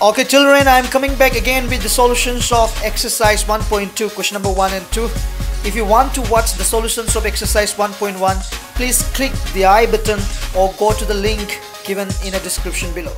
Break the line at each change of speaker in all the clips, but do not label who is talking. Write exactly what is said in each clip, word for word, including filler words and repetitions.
Okay children, I am coming back again with the solutions of exercise one point two, question number one and two. If you want to watch the solutions of exercise one point one, please click the I button or go to the link given in the description below.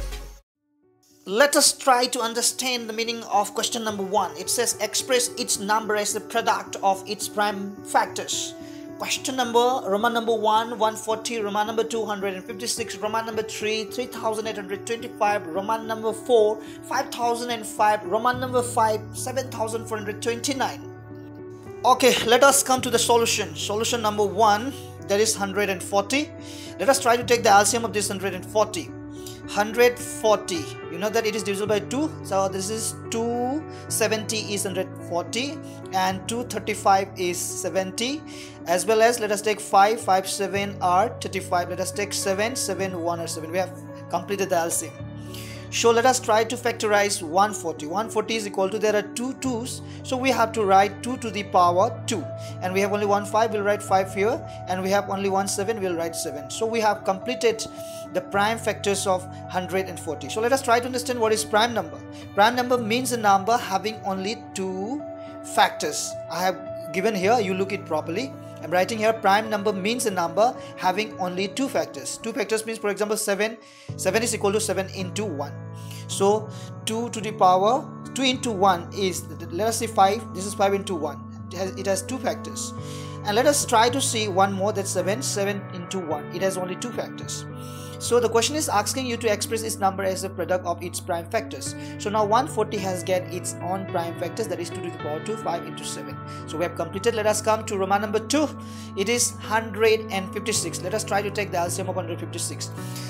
Let us try to understand the meaning of question number one. It says express each number as the product of its prime factors. Question number, Roman number one, one hundred forty, Roman number two, one hundred fifty-six, Roman number three, three thousand eight hundred twenty-five, Roman number four, five thousand five, Roman number five, seven thousand four hundred twenty-nine. Okay, let us come to the solution. Solution number one, that is one hundred forty. Let us try to take the L C M of this one hundred forty. one hundred forty, you know that it is divisible by two, so this is two hundred seventy is one hundred forty and two hundred thirty-five is seventy, as well as let us take five, five, seven are thirty-five, let us take seven, seven, one are seven. We have completed the L C M. So let us try to factorize one hundred forty. one hundred forty is equal to, there are two twos, so we have to write two to the power two, and we have only one five, we'll write five here, and we have only one seven, we'll write seven. So we have completed the prime factors of one hundred forty. So let us try to understand what is prime number. Prime number means a number having only two factors. I have given here, you look it properly. I'm writing here prime number means a number having only two factors. Two factors means, for example, seven. seven is equal to seven into one. So two to the power, two into one is, let us say five. This is five into one. It has, it has two factors. And let us try to see one more, that's seven. seven into one. It has only two factors. So the question is asking you to express this number as a product of its prime factors. So now one hundred forty has get its own prime factors, that is two to the power two, five into seven. So we have completed. Let us come to Roman number two. It is one hundred fifty-six. Let us try to take the L C M of one hundred fifty-six.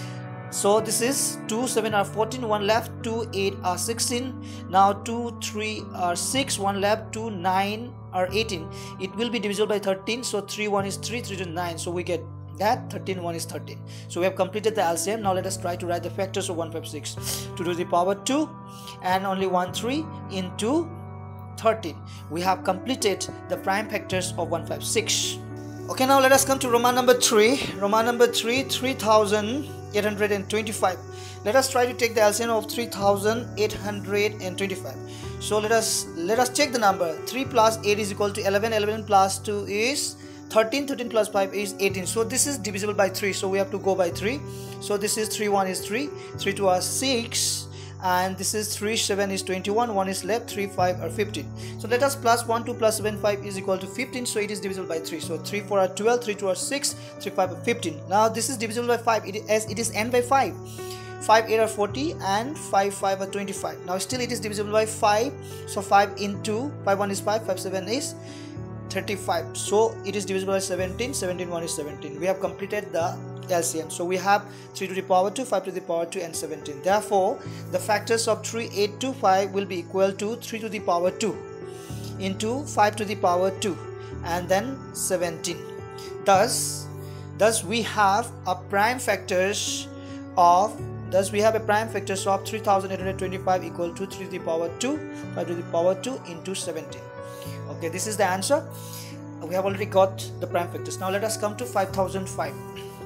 So this is two, seven are fourteen, one left, two, eight are sixteen. Now two, three are six, one left, two, nine are eighteen. It will be divisible by thirteen. So three, one is three, three to nine. So we get that thirteen, one is thirteen. So we have completed the L C M. Now let us try to write the factors of one hundred fifty-six. two to the power two and only one three into thirteen. We have completed the prime factors of one hundred fifty-six. Okay, now let us come to Roman number three. Roman number three, three thousand eight hundred twenty-five. Let us try to take the L C M of three thousand eight hundred twenty-five. So let us let us check the number. three plus eight is equal to eleven. eleven plus two is thirteen. thirteen plus five is eighteen. So this is divisible by three, so we have to go by three. So this is three, one is three, three, two are six, and this is three, seven is twenty-one, one is left, three, five are fifteen. So let us plus one, two plus seven, five is equal to fifteen, so it is divisible by three. So three, four are twelve, three, two are six, three, five are fifteen. Now this is divisible by five, it is, as it is n by five. five, eight are forty and five, five are twenty-five. Now still it is divisible by five, so five into five, one is five, five, seven is thirty-five. So it is divisible by seventeen. seventeen, one is seventeen. We have completed the L C M. So we have three to the power two, five to the power two and seventeen. Therefore the factors of three, eight, two, five will be equal to three to the power two into five to the power two and then seventeen. Thus thus we have a prime factors of thus we have a prime factors of three thousand eight hundred twenty-five equal to three to the power two, five to the power two into seventeen. Okay, this is the answer. We have already got the prime factors. Now let us come to five thousand five.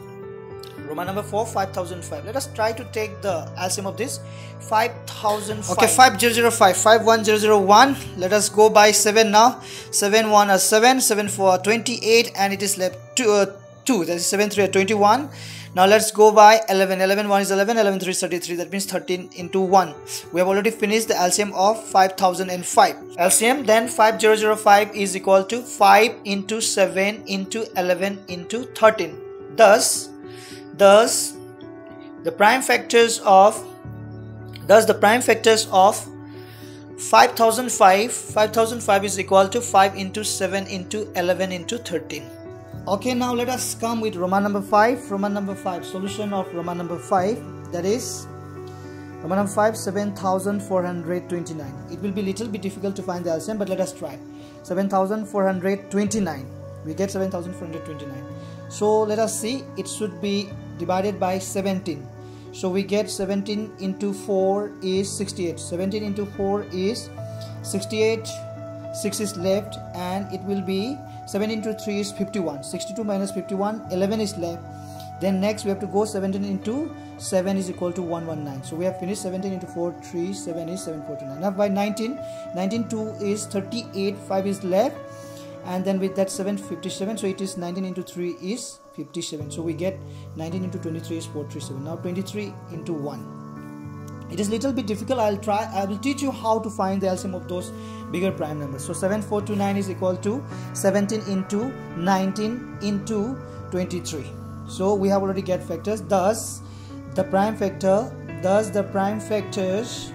Roman number four, five thousand five. Let us try to take the L C M of this. five thousand five. Okay, five thousand five, five one thousand one. Let us go by seven now. seven, one are seven, seven, four are twenty-eight, and it is left two, uh, two. That is seven, three are twenty-one. Now let's go by eleven. eleven, one is eleven, eleven, three is thirty-three. That means thirteen into one. We have already finished the L C M of five thousand five. L C M then five thousand five is equal to five into seven into eleven into thirteen. Thus, thus the prime factors of thus the prime factors of five thousand five, five thousand five is equal to five into seven into eleven into thirteen. Okay, now let us come with Roman number five. Roman number five, solution of Roman number five, that is Roman number five, seven thousand four hundred twenty-nine. It will be little bit difficult to find the L C M, but let us try. seven thousand four hundred twenty-nine. We get seven thousand four hundred twenty-nine. So let us see, it should be divided by seventeen. So we get seventeen into four is sixty-eight. seventeen into four is sixty-eight. six is left, and it will be seven into three is fifty-one. sixty-two minus fifty-one, eleven is left. Then next we have to go seventeen into seven is equal to one hundred nineteen. So we have finished. Seventeen into four, three, seven is seven hundred forty-nine. Now by nineteen, nineteen, two is thirty-eight, five is left, and then with that seven, fifty-seven. So it is nineteen into three is fifty-seven. So we get nineteen into twenty-three is four hundred thirty-seven. Now twenty-three into one. It is little bit difficult. I'll try. I will teach you how to find the L C M of those bigger prime numbers. So seven four two nine is equal to seventeen into nineteen into twenty-three. So we have already get factors. Thus the prime factor, thus the prime factors,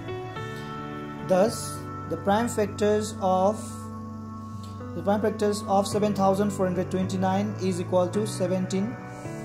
thus the prime factors of the prime factors of seven thousand four hundred twenty-nine is equal to seventeen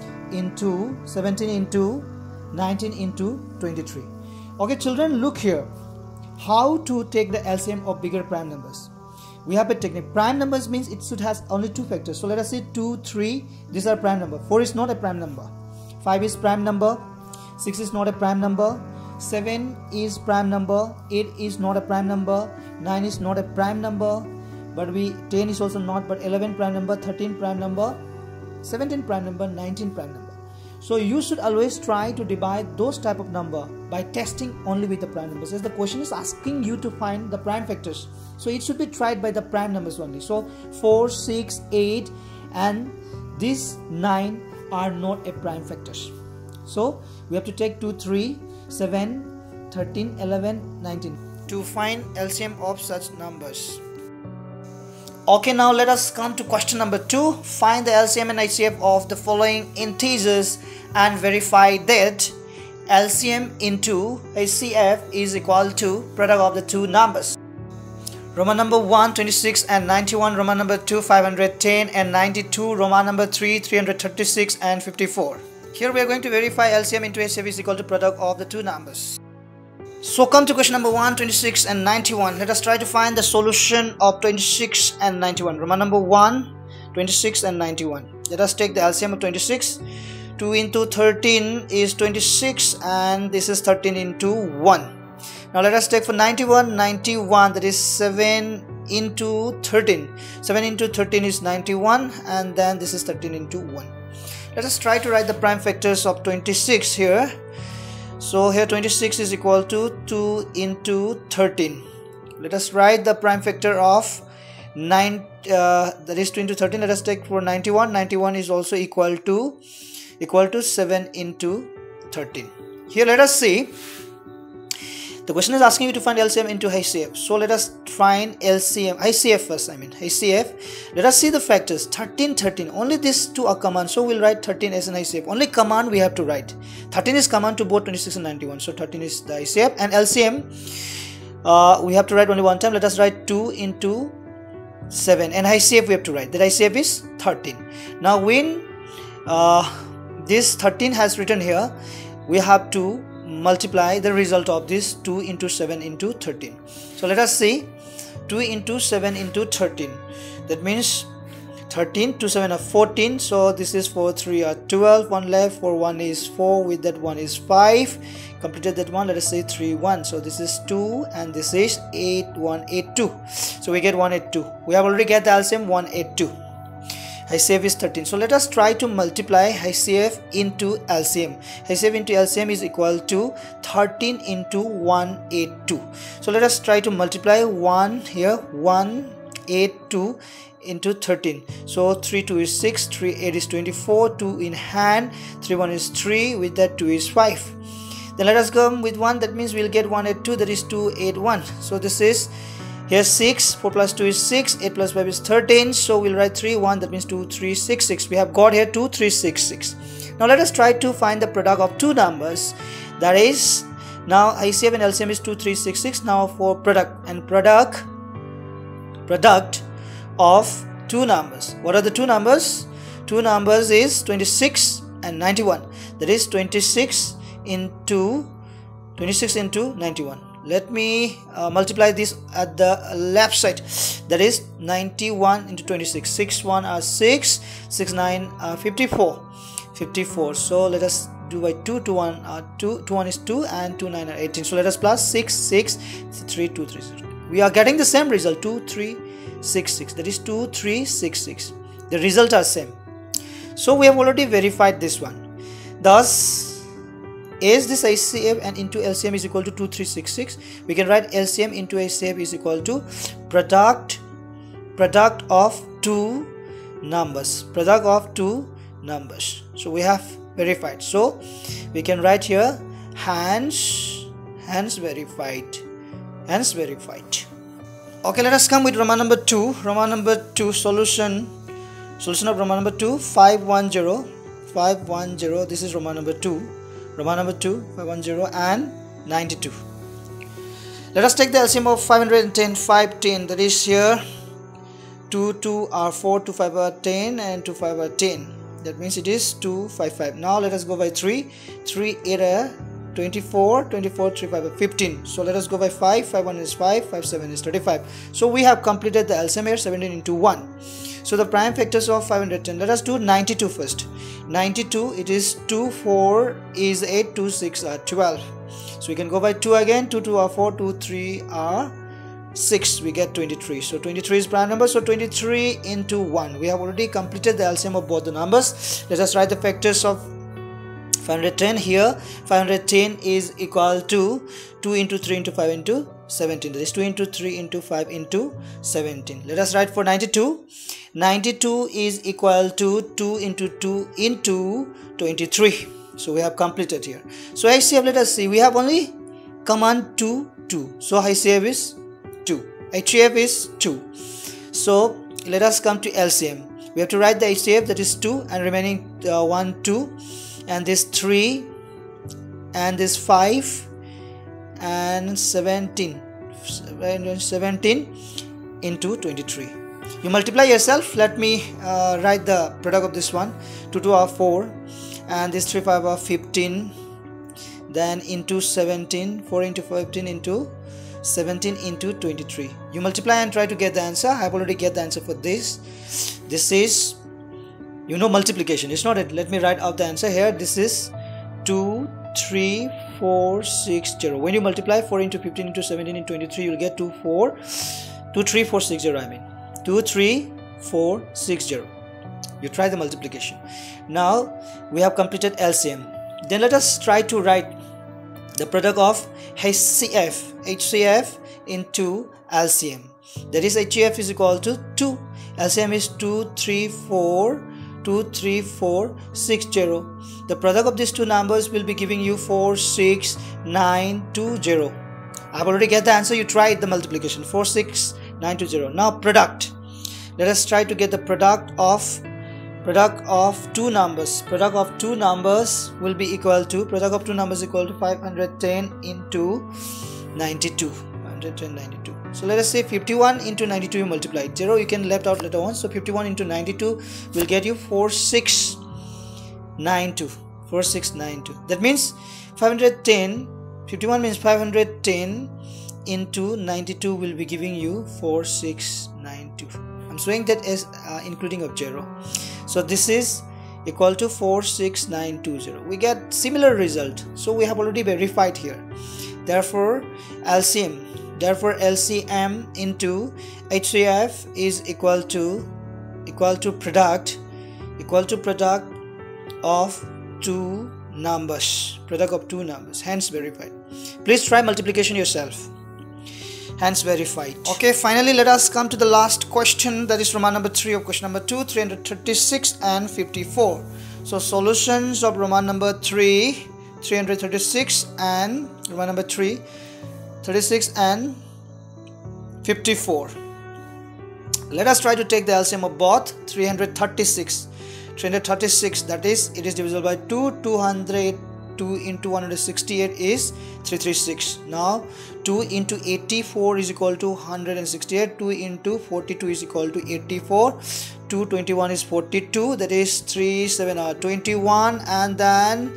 into seventeen into nineteen into twenty-three. Okay, children, look here. How to take the L C M of bigger prime numbers? We have a technique. Prime numbers means it should has only two factors. So let us say two, three. These are prime number. four is not a prime number. five is prime number. six is not a prime number. seven is prime number. eight is not a prime number. nine is not a prime number. But we ten is also not. But eleven prime number. thirteen prime number. seventeen prime number. nineteen prime number. So you should always try to divide those type of number by testing only with the prime numbers, as the question is asking you to find the prime factors. So it should be tried by the prime numbers only. So four, six, eight and these nine are not a prime factors. So we have to take two, three, seven, thirteen, eleven, nineteen to find L C M of such numbers. Okay, now let us come to question number two. Find the L C M and H C F of the following integers and verify that L C M into H C F is equal to product of the two numbers. Roman number one, twenty-six and ninety-one. Roman number two, five hundred ten and ninety-two. Roman number three, three hundred thirty-six and fifty-four. Here we are going to verify L C M into H C F is equal to product of the two numbers. So come to question number one, twenty-six and ninety-one. Let us try to find the solution of twenty-six and ninety-one. Roman number one, twenty-six and ninety-one. Let us take the L C M of twenty-six. two into thirteen is twenty-six and this is thirteen into one. Now let us take for ninety-one, ninety-one, that is seven into thirteen. seven into thirteen is ninety-one and then this is thirteen into one. Let us try to write the prime factors of twenty-six here. So here twenty-six is equal to two into thirteen. Let us write the prime factor of nine, uh, that is two into thirteen. Let us take for ninety-one. ninety-one is also equal to equal to seven into thirteen. Here let us see. The question is asking you to find L C M into H C F. So let us find L C M, H C F first. I mean H C F. Let us see the factors. thirteen, thirteen. Only these two are common. So we'll write thirteen as an H C F. Only command we have to write. thirteen is common to both twenty-six and ninety-one. So thirteen is the H C F. And L C M, uh, we have to write only one time. Let us write two into seven. And H C F we have to write. That H C F is thirteen. Now when uh, this thirteen has written here, we have to multiply the result of this two into seven into thirteen. So let us see two into seven into thirteen. That means thirteen, two, seven are fourteen. So this is four, three are twelve. one left, four, one is four. With that one is five. Completed that one. Let us say three, one. So this is two and this is eight, one, eight, two. So we get one hundred eighty-two. We have already get the L C M one hundred eighty-two. H C F is thirteen. So let us try to multiply H C F into L C M. H C F into L C M is equal to thirteen into one hundred eighty-two. So let us try to multiply one here, one hundred eighty-two into thirteen. So three, two is six, three, eight is twenty-four, two in hand, three, one is three, with that two is five. Then let us come with one, that means we'll get one hundred eighty-two, that is two hundred eighty-one. So this is here six, four plus two is six, eight plus five is thirteen. So we'll write three, one, that means two, three, six, six. We have got here two, three, six, six. Now let us try to find the product of two numbers. That is, now H C F and L C M is two, three, six, six. Now for product and product, product of two numbers. What are the two numbers? Two numbers is twenty-six and ninety-one. That is twenty-six into twenty-six into ninety-one. Let me uh, multiply this at the left side. That is ninety-one into twenty-six. six, one are six, six, nine are fifty-four. fifty-four. So let us do by two, two, one are two, two, one is two and two, nine are eighteen. So let us plus six, six, three, two, three, six. We are getting the same result, two, three, six, six. That is two, three, six, six. The results are same. So we have already verified this one. Thus, as this H C F and into L C M is equal to two three six six, we can write L C M into H C F is equal to product product of two numbers, product of two numbers. So we have verified. So we can write here hence hence verified, hence verified. Okay, let us come with Roman number two. Roman number two solution. Solution of Roman number two, five one zero, five one zero. This is Roman number two. Roman number two, five one zero and ninety-two. Let us take the L C M of five hundred ten, five ten. That is here two, two are four, two, five are ten, and two, five are ten. That means it is two, five, five. Now let us go by three. three, eight are twenty-four, twenty-four, three, five are fifteen. So let us go by five. five, one is five, five, seven is thirty-five. So we have completed the L C M here, seventeen into one. So the prime factors of five hundred ten. Let us do ninety-two first. ninety-two, it is two, four is eight, two, six are twelve. So we can go by two again. two, two are four, two, three are six. We get twenty-three. So twenty-three is prime number. So twenty-three into one. We have already completed the L C M of both the numbers. Let us write the factors of five hundred ten here. five hundred ten is equal to two into three into five into seventeen. That is two into three into five into seventeen. Let us write for ninety-two. ninety-two is equal to two into two into twenty-three. So we have completed here. So H C F, let us see. We have only command two, two. So H C F is two. H C F is two. So let us come to L C M. We have to write the H C F, that is two, and remaining uh, one, two, and this three, and this five, and seventeen. seventeen into twenty-three. You multiply yourself. Let me uh, write the product of this one. two, two are four, and this three, five are fifteen, then into seventeen, four into fifteen into seventeen into twenty-three. You multiply and try to get the answer. I have already get the answer for this. This is, you know, multiplication. It's not it. Let me write out the answer here. This is two, three, four, six, zero. When you multiply four into fifteen into seventeen into twenty-three, you'll get two, four, two, three, four, six, zero. I mean two, three, four, six, zero. You try the multiplication. Now we have completed L C M. Then let us try to write the product of H C F. H C F into L C M. That is, H C F is equal to two. L C M is two, three, four, two, three, four, six, zero. The product of these two numbers will be giving you four, six, nine, two, zero. I have already get the answer. You try the multiplication. four, six, nine, two, zero. Now product. Let us try to get the product of product of two numbers. Product of two numbers will be equal to, product of two numbers equal to five hundred ten into ninety-two. five hundred ten, ninety-two. So let us say fifty-one into ninety-two, you multiply it. zero, you can left out letter one. So fifty-one into ninety-two will get you four, six, nine, two. four, six, nine, two. That means five hundred ten, fifty-one means five hundred ten into ninety-two will be giving you four, six, nine, two. I'm showing that as uh, including of zero. So this is equal to four, six, nine, two, zero. We get similar result. So we have already verified here. Therefore L C M, therefore L C M into H C F is equal to equal to product equal to product of two numbers. Product of two numbers. Hence verified. Please try multiplication yourself. Hence verified. Okay, finally let us come to the last question, that is Roman number three of question number two, three hundred thirty-six and fifty-four. So solutions of Roman number three, three hundred thirty-six and Roman number three, thirty-six and fifty-four. Let us try to take the L C M of both. Three hundred thirty-six, three hundred thirty-six, that is, it is divisible by two. Two hundred two into one hundred sixty-eight is three hundred thirty-six. Now two into eighty-four is equal to one hundred sixty-eight. Two into forty-two is equal to eighty-four. two twenty-one is forty-two, that is three, seven are twenty-one, and then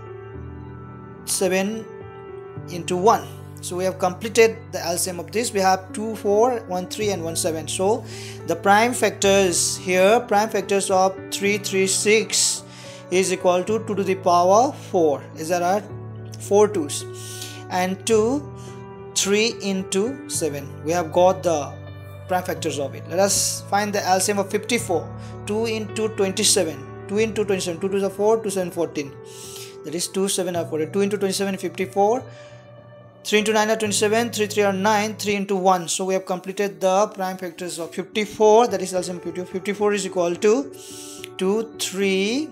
seven into one. So we have completed the L C M of this. We have two, four, one, three and one, seven. So the prime factors here, prime factors of three, three, six is equal to two to the power four. Is that right? four twos. And two, three into seven. We have got the prime factors of it. Let us find the L C M of fifty-four. two into twenty-seven. two into twenty-seven, two to the four, two seven fourteen, that is two seven are fourteen, two into twenty-seven fifty-four, three into nine are twenty-seven, three three are nine, three into one. So we have completed the prime factors of fifty-four, that is L C M fifty-four. fifty-four is equal to two, three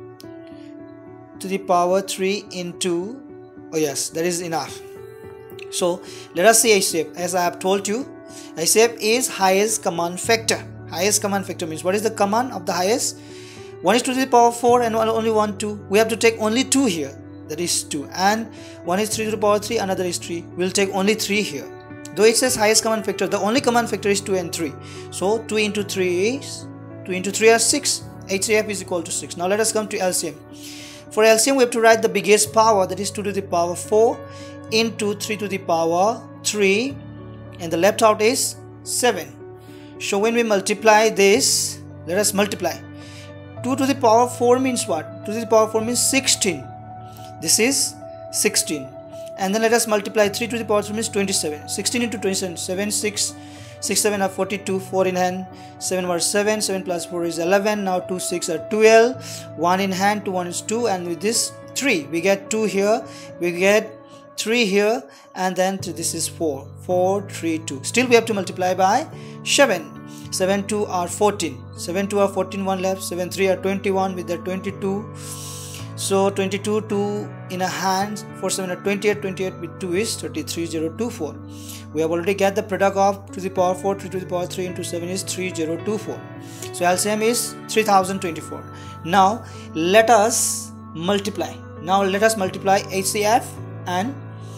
to the power three into, oh yes, that is enough. So let us see H C F. As I have told you, H C F is highest common factor. Highest common factor means what is the common of the highest? one is two to the power four and only one, two. We have to take only two here, that is two, and one is three to the power three, another is three. We'll take only three here. Though it says highest common factor, the only common factor is two and three. So two into three is, two into three are six. H C F is equal to six. Now let us come to L C M. For L C M we have to write the biggest power, that is two to the power four into three to the power three, and the left out is seven. So when we multiply this, let us multiply. two to the power four means what? two to the power four means sixteen. This is sixteen. And then let us multiply three to the power three means twenty-seven. sixteen into twenty-seven, seven, six, six, seven are forty-two, four in hand, seven was seven, seven plus four is eleven, now two, six are twelve, one in hand, two, one is two, and with this three, we get two here, we get three here, and then this is four, four, three, two. Still we have to multiply by seven. seven, two are fourteen, seven, two are fourteen, one left, seven, three are twenty-one with the twenty-two. So twenty-two, two in a hand, four, seven are twenty-eight, twenty-eight with two is thirty-three thousand twenty-four. We have already get the product of two to the power four, three to the power three into seven is three thousand twenty-four. So L C M is three thousand twenty-four. Now let us multiply. Now let us multiply H C F and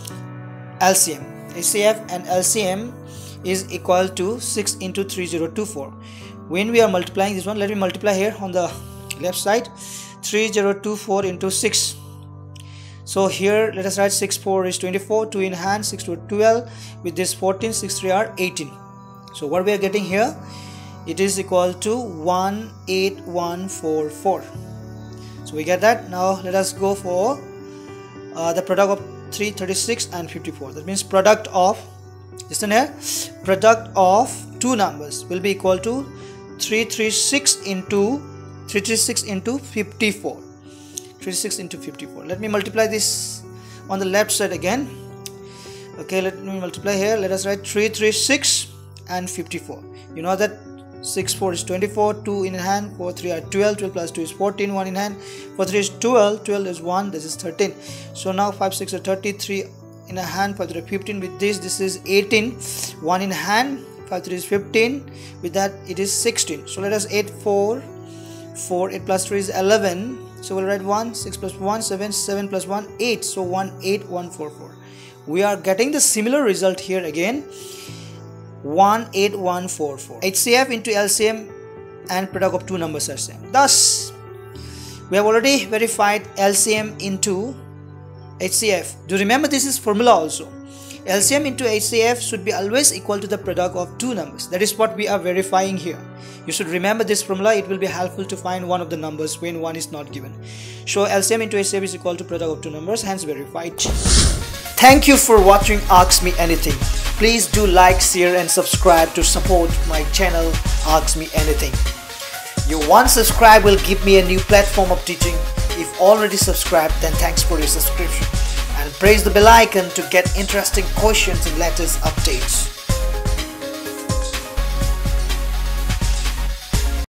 L C M. H C F and L C M is equal to six into three thousand twenty-four. When we are multiplying this one, let me multiply here on the left side. three thousand twenty-four into six. So here let us write six, four is twenty-four, two in hand, six to twelve, with this fourteen, six, three are eighteen. So what we are getting here, it is equal to one eight one four four. So we get that. Now let us go for uh, the product of three, thirty-six and fifty-four. That means product of, listen here, product of two numbers will be equal to three hundred thirty-six into three hundred thirty-six into fifty-four. three hundred thirty-six into fifty-four. Let me multiply this on the left side again. Okay, let me multiply here. Let us write three hundred thirty-six and fifty-four. You know that six, four is twenty-four, two in hand, four, three are twelve, twelve plus two is fourteen, one in hand, four, three is twelve, twelve is one, this is thirteen. So now five, six are thirty, three in a hand, five, three are fifteen, with this, this is eighteen, one in hand, five, three is fifteen, with that it is sixteen. So let us add four, four, eight plus three is eleven, so we'll write one, six plus one, seven, seven plus one, eight, so one eight one four four. We are getting the similar result here again, one eight one four four. H C F into L C M and product of two numbers are same. Thus, we have already verified L C M into H C F. Do remember this is formula also. L C M into H C F should be always equal to the product of two numbers. That is what we are verifying here. You should remember this formula. It will be helpful to find one of the numbers when one is not given. So L C M into H C F is equal to product of two numbers, hence verified. Thank you for watching Ask Me Anything. Please do like, share and subscribe to support my channel Ask Me Anything. Your one subscribe will give me a new platform of teaching. If already subscribed, then thanks for your subscription. And press the bell icon to get interesting questions and latest updates.